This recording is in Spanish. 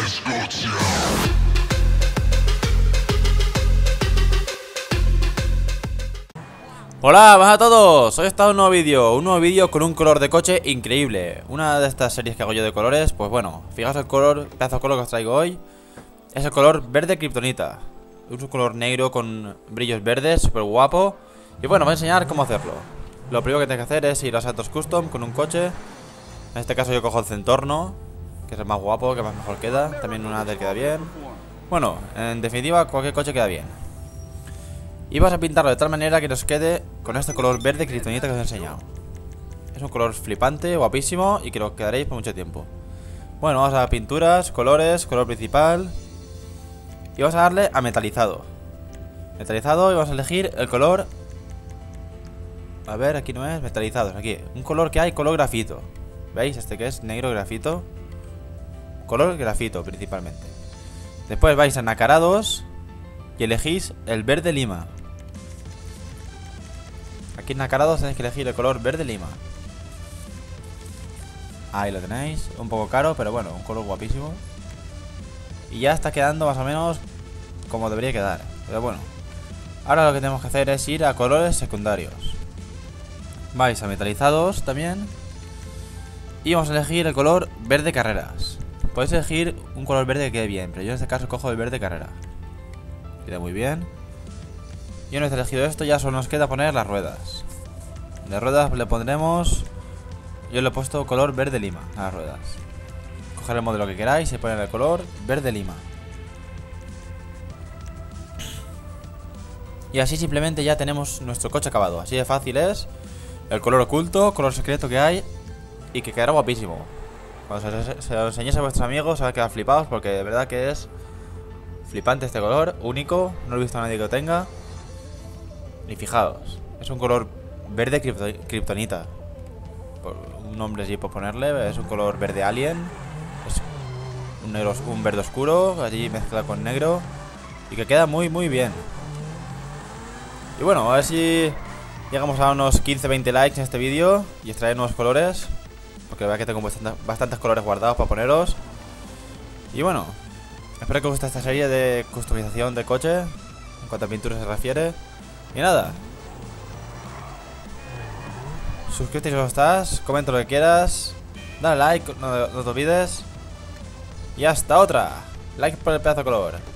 Hola, buenas a todos, hoy está un nuevo vídeo con un color de coche increíble. Una de estas series que hago yo de colores, pues bueno, fijaos el color, pedazo de color que os traigo hoy. Es el color verde kriptonita. Es un color negro con brillos verdes, súper guapo. Y bueno, voy a enseñar cómo hacerlo. Lo primero que tenéis que hacer es ir a Santos Custom con un coche. En este caso yo cojo el Centorno, que es el más guapo, que más mejor queda. También una del queda bien. Bueno, en definitiva cualquier coche queda bien. Y vas a pintarlo de tal manera que nos quede con este color verde kriptonita que os he enseñado. Es un color flipante, guapísimo y que lo quedaréis por mucho tiempo. Bueno, vamos a pinturas, colores, color principal. Y vamos a darle a metalizado. Metalizado y vamos a elegir el color. A ver, aquí no es, metalizados, aquí. Un color que hay, color grafito. ¿Veis? Este que es negro grafito. Color grafito principalmente. Después vais a nacarados y elegís el verde lima. Aquí en nacarados tenéis que elegir el color verde lima. Ahí lo tenéis, un poco caro, pero bueno, un color guapísimo. Y ya está quedando más o menos como debería quedar. Pero bueno, ahora lo que tenemos que hacer es ir a colores secundarios. Vais a metalizados también. Y vamos a elegir el color verde carreras. Podéis elegir un color verde que quede bien, pero yo en este caso cojo el verde carrera. Queda muy bien. Y una vez elegido esto ya solo nos queda poner las ruedas. De ruedas le pondremos... Yo le he puesto color verde lima a las ruedas. Coger el modelo que queráis y poner el color verde lima. Y así simplemente ya tenemos nuestro coche acabado. Así de fácil es. El color oculto, color secreto que hay. Y que quedará guapísimo. Cuando se lo enseñéis a vuestros amigos se van a quedar flipados porque de verdad que es flipante este color, único. No lo he visto a nadie que lo tenga. Y fijaos, es un color verde kriptonita. Un nombre así por ponerle. Es un color verde alien. Es un verde oscuro, allí mezclado con negro. Y que queda muy muy bien. Y bueno, a ver si llegamos a unos 15-20 likes en este vídeo y os traeré nuevos colores. Porque la verdad que tengo bastantes colores guardados para poneros. Y bueno, espero que os guste esta serie de customización de coche en cuanto a pintura se refiere. Y nada, suscríbete si no estás, comenta lo que quieras, dale like, no te olvides. Y hasta otra. Like por el pedazo de color.